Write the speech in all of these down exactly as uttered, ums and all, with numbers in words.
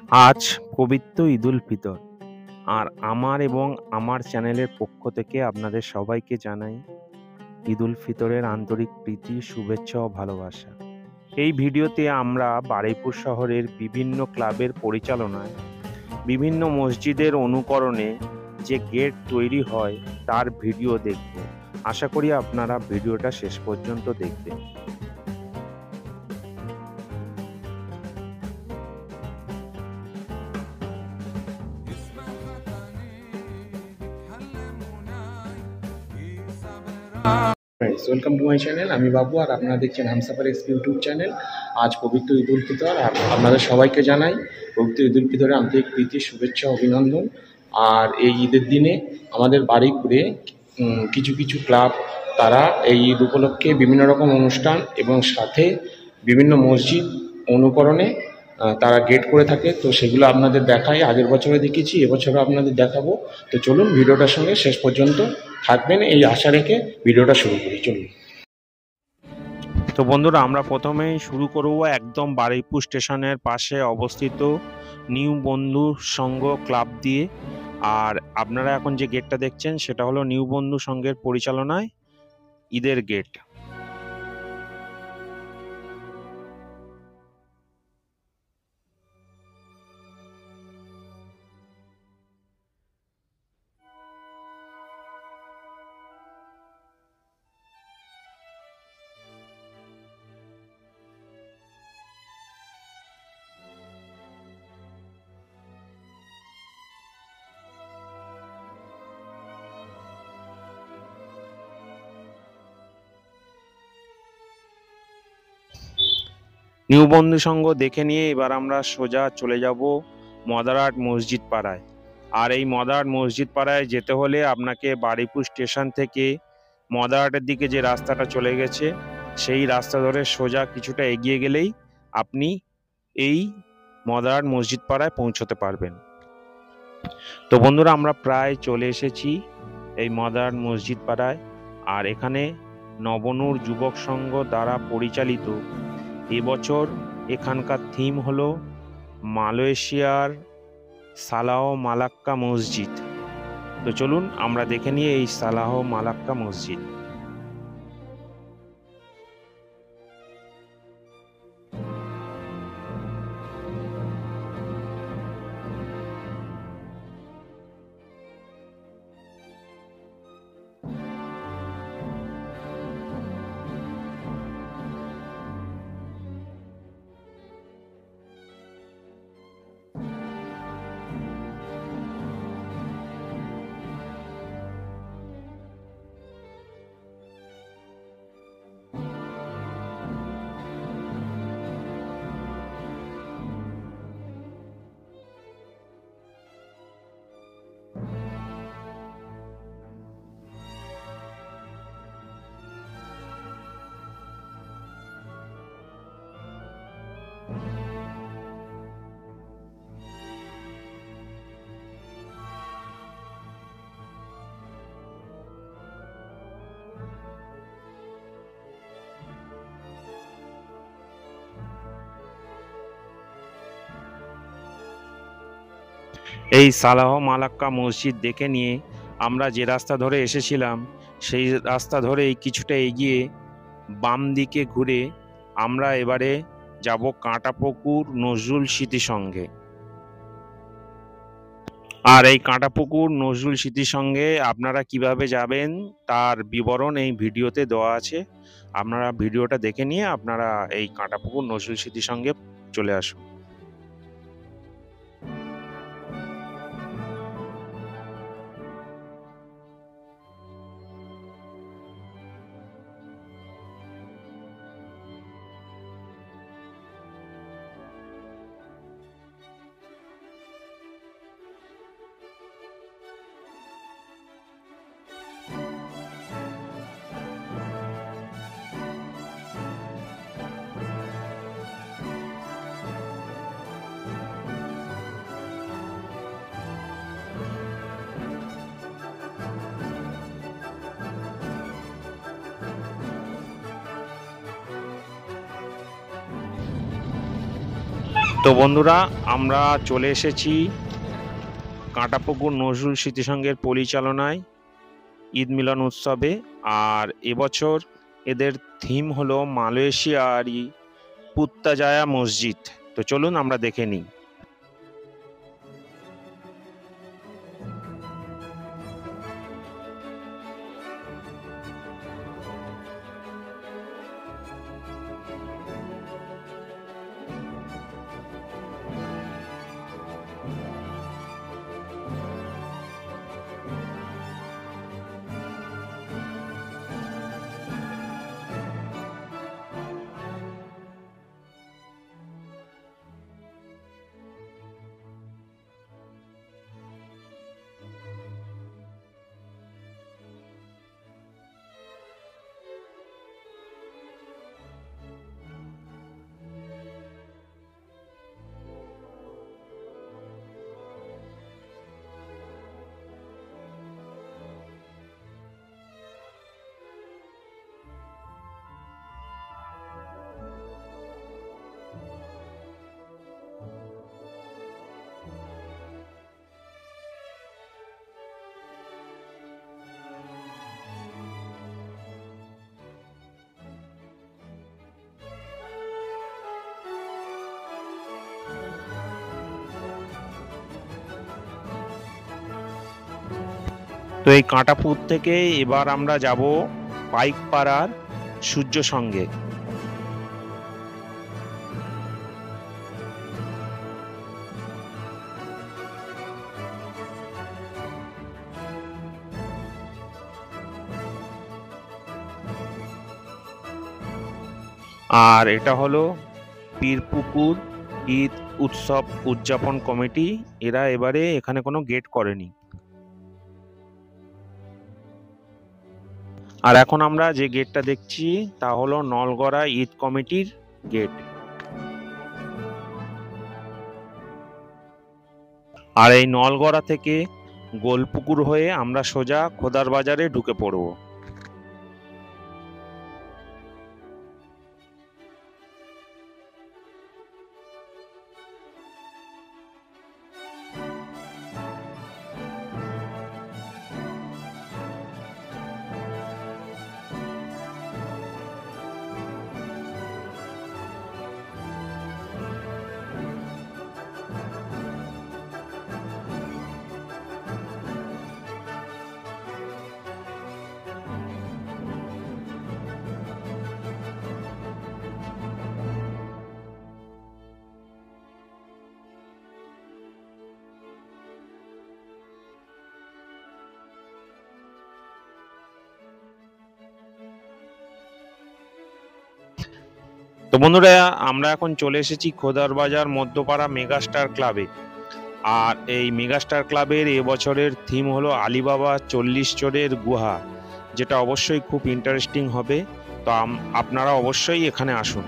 আজ পবিত্র ঈদুল ফিতর, আর আমার এবং আমার চ্যানেলের পক্ষ থেকে আপনাদের সবাইকে জানাই ঈদুল ফিতরের আন্তরিক প্রীতি, শুভেচ্ছা ও ভালোবাসা। এই ভিডিওতে আমরা বারুইপুর শহরের বিভিন্ন ক্লাবের পরিচালনায় বিভিন্ন মসজিদের অনুকরণে যে গেট তৈরি হয় তার ভিডিও দেখব। আশা করি আপনারা ভিডিওটা শেষ পর্যন্ত দেখবেন। Friends, welcome to my channel. আমি বাবু, আর আপনারা দেখছেন হামসাফার এক্স ইউটিউব চ্যানেল। আজ পবিত্র ঈদুল ফিতর, আর আপনাদের সবাইকে জানাই পবিত্র ঈদুল ফিতরের আন্তরিক প্রীতি, শুভেচ্ছা, অভিনন্দন। আর এই ঈদের দিনে আমাদের বারুইপুরে উম, কিছু কিছু ক্লাব তারা এই ঈদ উপলক্ষে বিভিন্ন রকম অনুষ্ঠান এবং সাথে বিভিন্ন মসজিদ অনুকরণে আহ, তারা গেট করে থাকে। তো সেগুলো আপনাদের দেখাই, আগের বছরে দেখেছি, এবছরও আপনাদের দেখাবো। তো চলুন ভিডিওটার সঙ্গে শেষ পর্যন্ত থাকবেন এই আশা রেখে ভিডিওটা শুরু করি। চলুন। তো বন্ধুরা, আমরা প্রথমেই শুরু করব একদম বারুইপুর স্টেশনের পাশে অবস্থিত নিউ বন্ধু সংঘ ক্লাব দিয়ে। আর আপনারা এখন যে গেটটা দেখছেন সেটা হলো নিউ বন্ধু সংঘের পরিচালনায় ঈদের গেট। নিউ বন্ধু সংঘ দেখে নিয়ে এবার আমরা সোজা চলে যাব মদারহাট মসজিদ পাড়ায়। আর এই মদারহাট মসজিদ পাড়ায় যেতে হলে আপনাকে বারুইপুর স্টেশন থেকে মদারহাটের দিকে যে রাস্তাটা চলে গেছে সেই রাস্তা ধরে সোজা কিছুটা এগিয়ে গেলেই আপনি এই মদারহাট মসজিদ পাড়ায় পৌঁছতে পারবেন। তো বন্ধুরা, আমরা প্রায় চলে এসেছি এই মদারহাট মসজিদ পাড়ায়। আর এখানে নবনূর যুবক সংঘ দ্বারা পরিচালিত এবছর এখানকার থিম হলো মালয়েশিয়ার সালাহ মালাক্কা মসজিদ। তো চলুন আমরা দেখে নিই এই সালাহ মালাক্কা মসজিদ। এই সালাহ মালাক্কা মসজিদ দেখে নিয়ে আমরা যে রাস্তা ধরে এসেছিলাম সেই রাস্তা ধরেই কিছুটা এগিয়ে বাম দিকে ঘুরে আমরা এবারে যাব কাঁটাপুকুর নজরুল স্মৃতি সংঘে। আর এই কাঁটাপুকুর নজরুল স্মৃতি সংঘে আপনারা কিভাবে যাবেন তার বিবরণ এই ভিডিওতে দেওয়া আছে। আপনারা ভিডিওটা দেখে নিয়ে আপনারা এই কাঁটাপুকুর নজরুল স্মৃতি সংঘে চলে আসুন। তো বন্ধুরা, আমরা চলে এসেছি কাঁটাপুকুর নজরুল স্মৃতিসংঘের পরিচালনায় ঈদ মিলন উৎসবে। আর এবছর এদের থিম হলো মালয়েশিয়ারি পুত্তাজায়া মসজিদ। তো চলুন আমরা দেখে নিই। তো এই কাঁটাপুর থেকে এবার আমরা যাব পাইকপাড়ার সূর্য সঙ্গে। আর এটা হলো পীরপুকুর ঈদ উৎসব উদযাপন কমিটি। এরা এবারে এখানে কোনো গেট করেনি। আর এখন আমরা যে গেটটা দেখছি তা হলো নলগড়া ঈদ কমিটির গেট। আর এই নলগড়া থেকে গোলপুকুর হয়ে আমরা সোজা খোদার বাজারে ঢুকে পড়ব। তো বন্ধুরা, আমরা এখন চলে এসেছি খোদার বাজার মধ্যপাড়া মেগাস্টার ক্লাবে। আর এই মেগাস্টার ক্লাবের এবছরের থিম হলো আলিবাবা চল্লিশ চোরের গুহা, যেটা অবশ্যই খুব ইন্টারেস্টিং হবে। তো আপনারা অবশ্যই এখানে আসুন।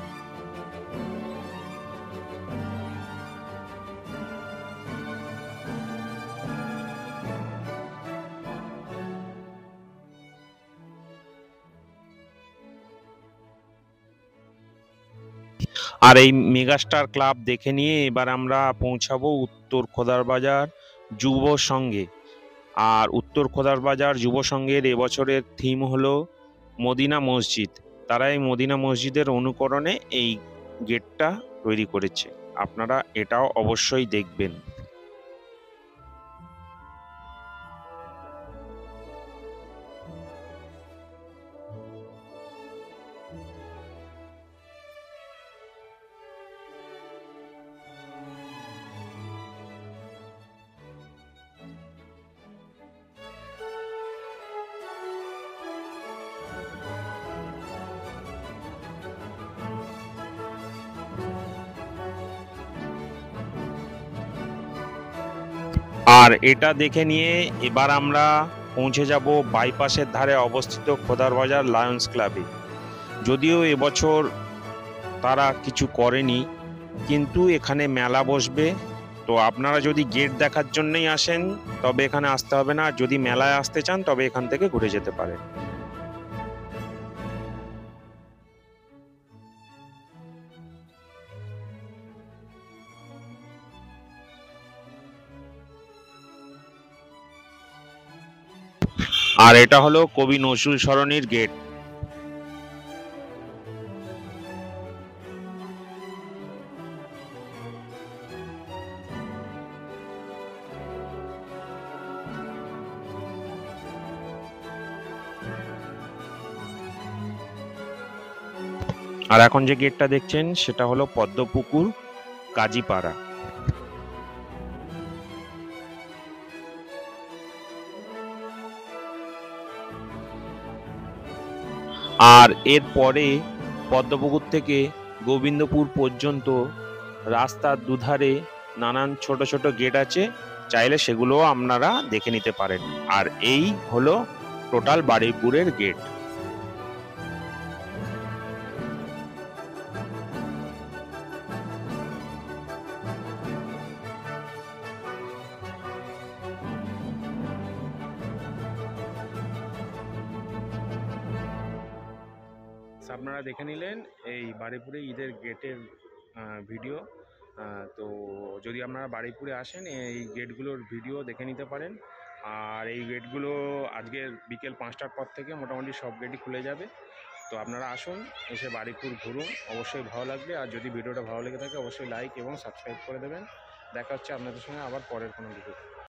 আর এই মেগাস্টার ক্লাব দেখে নিয়ে এবার আমরা পৌঁছাবো উত্তর খোদার বাজার যুব সংঘে। আর উত্তর খোদার বাজার যুব সংঘের এবছরের থিম হলো মদিনা মসজিদ। তারা এই মদিনা মসজিদের অনুকরণে এই গেটটা তৈরি করেছে। আপনারা এটাও অবশ্যই দেখবেন। আর এটা দেখে নিয়ে এবার আমরা পৌঁছে যাব বাইপাসের ধারে অবস্থিত খোদার বাজার লায়ন্স ক্লাবে। যদিও এবছর তারা কিছু করেনি, কিন্তু এখানে মেলা বসবে। তো আপনারা যদি গেট দেখার জন্যই আসেন তবে এখানে আসতে হবে না, যদি মেলায় আসতে চান তবে এখান থেকে ঘুরে যেতে পারেন। আর এটা হলো কবি নজরুল সরণির গেট। আর এখন যে গেটটা দেখছেন সেটা হলো পদ্মপুকুর কাজীপাড়া। আর এরপরে পদ্মপুকুর থেকে গোবিন্দপুর পর্যন্ত রাস্তার দুধারে নানান ছোট ছোট গেট আছে, চাইলে সেগুলোও আপনারা দেখে নিতে পারেন। আর এই হলো টোটাল বারুইপুরের গেট। আপনারা দেখে নিলেন এই বারুইপুরে ঈদের গেটের ভিডিও। তো যদি আপনারা বারুইপুরে আসেন এই গেটগুলোর ভিডিও দেখে নিতে পারেন। আর এই গেটগুলো আজকের বিকেল পাঁচটার পর থেকে মোটামুটি সব গেটই খুলে যাবে। তো আপনারা আসুন, এসে বারুইপুর ঘুরুন, অবশ্যই ভালো লাগবে। আর যদি ভিডিওটা ভালো লেগে থাকে অবশ্যই লাইক এবং সাবস্ক্রাইব করে দেবেন। দেখা হচ্ছে আপনাদের সঙ্গে আবার পরের কোনো ভিডিও।